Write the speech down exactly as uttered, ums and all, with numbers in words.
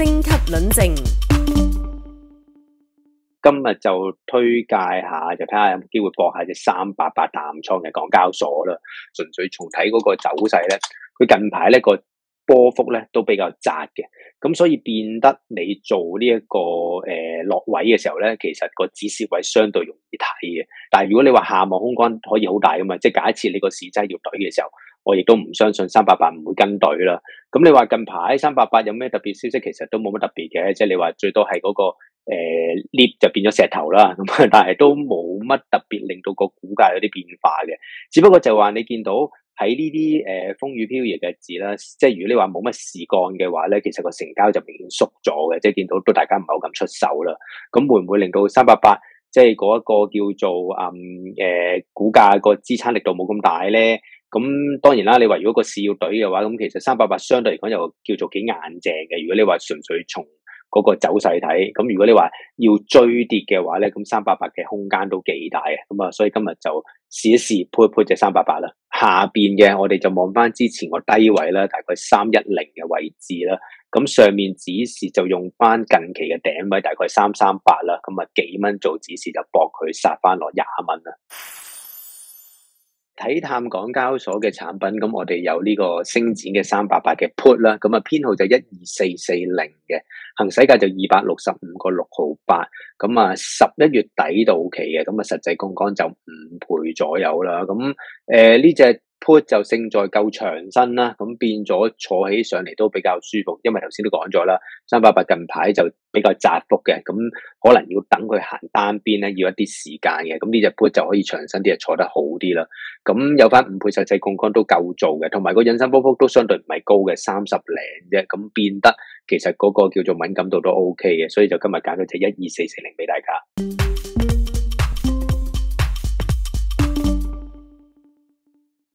星級論證。 今日就推介下，就睇下有冇機會博下隻三八八淡倉嘅港交所啦。純粹從睇嗰個走勢咧，佢近排咧個波幅咧都比較窄嘅，咁所以變得你做呢、這、一個誒、呃、落位嘅時候咧，其實個止蝕位相對容易睇嘅。但係如果你話下望空間可以好大噶嘛，即係假設你個市真係要懟嘅時候，我亦都唔相信三八八唔會跟隊啦。咁你話近排三八八有咩特別消息？其實都冇乜特別嘅，即係你話最多係嗰、那個。誒 lift 就變咗石頭啦，咁但係都冇乜特別令到個股價有啲變化嘅，只不過就話你見到喺呢啲誒風雨飄搖嘅日子啦，即係如果你話冇乜事幹嘅話咧，其實個成交就明顯縮咗嘅，即係見到都大家唔係好敢出手啦。咁會唔會令到三八八即係嗰一個叫做嗯誒、呃、股價個支撐力度冇咁大咧？咁當然啦，你話如果個市要懟嘅話，咁其實三八八相對嚟講又叫做幾硬淨嘅。如果你話純粹從嗰個走勢睇，咁如果你話要追跌嘅話咧，咁三八八嘅空間都幾大嘅，咁啊，所以今日就試一試 put 一 put 隻三八八啦。下邊嘅我哋就望翻之前個低位啦，大概三一零嘅位置啦，咁上面指示就用翻近期嘅頂位，大概三三八啦，咁啊幾蚊做指示就搏佢殺翻落廿蚊啦。睇淡港交所嘅產品，咁我哋有呢個星展嘅三八八嘅 put 啦，咁啊編號就一二四四零嘅，行使價就二百六十五個六毫八，咁啊十一月底到期嘅，咁啊實際槓桿就五倍左右啦，咁誒呢隻 put 就勝在夠長身啦，咁變咗坐起上嚟都比較舒服，因為頭先都講咗啦，三八八近排就比較窄幅嘅，咁可能要等佢行單邊咧，要一啲時間嘅，咁呢隻 put 就可以長身啲，坐得好啲啦。咁有翻五倍實際槓桿都夠做嘅，同埋個引伸波幅都相對唔係高嘅，三十零啫，咁變得其實嗰個叫做敏感度都 OK 嘅，所以就今日揀咗隻一二四四零俾大家。